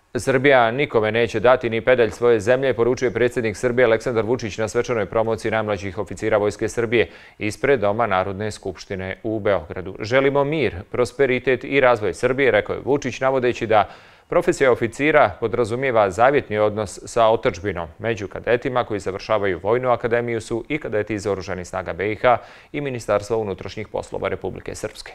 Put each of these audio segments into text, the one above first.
Srbija nikome neće dati ni pedalj svoje zemlje, poručuje predsjednik Srbije Aleksandar Vučić na svečanoj promociji najmlađih oficira Vojske Srbije ispred Doma Narodne skupštine u Beogradu. Želimo mir, prosperitet i razvoj Srbije, rekao je Vučić, navodeći da profesija oficira podrazumijeva zavjetni odnos sa otadžbinom. Među kadetima koji završavaju Vojnu akademiju su i kadeti iz Oružanih snaga BiH i Ministarstva unutrašnjih poslova Republike Srpske.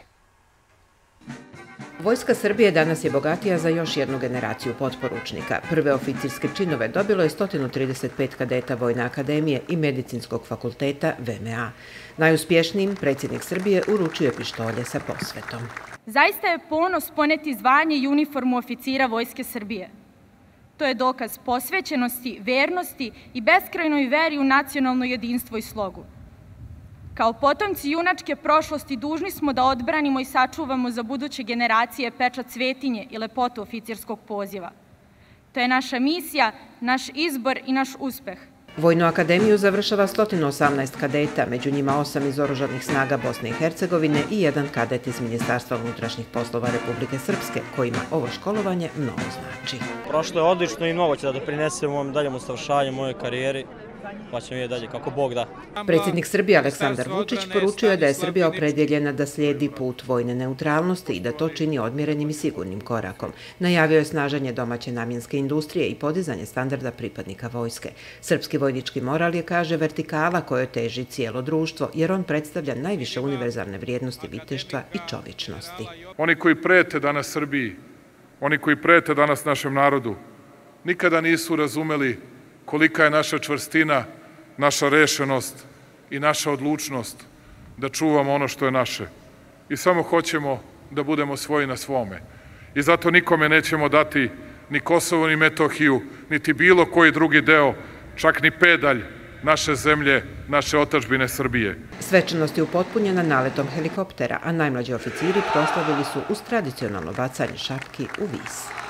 Vojska Srbije danas je bogatija za još jednu generaciju potporučnika. Prve oficirske činove dobilo je 135 kadeta Vojne akademije i Medicinskog fakulteta VMA. Najuspješnijim predsjednik Srbije uručio je pištolje sa posvetom. Zaista je ponos poneti zvanje i uniformu oficira Vojske Srbije. To je dokaz posvećenosti, vernosti i beskrajnoj veri u nacionalno jedinstvo i slogu. Kao potomci junačke prošlosti dužni smo da odbranimo i sačuvamo za buduće generacije pečat svetinje i lepotu oficirskog poziva. To je naša misija, naš izbor i naš uspeh. Vojnu akademiju završava 118 kadeta, među njima 8 iz Oružanih snaga Bosne i Hercegovine i jedan kadet iz Ministarstva unutrašnjih poslova Republike Srpske, kojima ovo školovanje mnogo znači. Prošlo je odlično i mnogo će da doprinese u mojom daljem usavršavanju, mojoj karijeri. Pa ćemo vidjeti dalje kako Bog da. Predsjednik Srbije Aleksandar Vučić poručio je da je Srbija opredjeljena da slijedi put vojne neutralnosti i da to čini odmjerenim i sigurnim korakom. Najavio je snaženje domaće namjenske industrije i podizanje standarda pripadnika vojske. Srpski vojnički moral je, kaže, vertikala kojoj teži cijelo društvo, jer on predstavlja najviše univerzalne vrijednosti viteštva i čovječnosti. Oni koji prete danas Srbiji, oni koji prete danas našem narodu, nikada nisu razumeli kolika je naša čvrstina, naša rešenost i naša odlučnost da čuvamo ono što je naše. I samo hoćemo da budemo svoji na svome. I zato nikome nećemo dati ni Kosovo, ni Metohiju, niti bilo koji drugi deo, čak ni pedalj naše zemlje, naše otadžbine Srbije. Svečanost je upotpunjena naletom helikoptera, a najmlađi oficiri proslavili su uz tradicionalno bacanje šapki u vis.